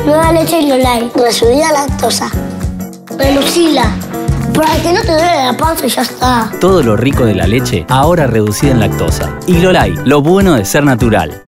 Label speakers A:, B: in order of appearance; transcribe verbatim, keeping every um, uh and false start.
A: Nueva leche Glolay. Reducida lactosa. Relucila. Para que no te duele la panza y ya está.
B: Todo lo rico de la leche, ahora reducida en lactosa. Y Glolay, lo bueno de ser natural.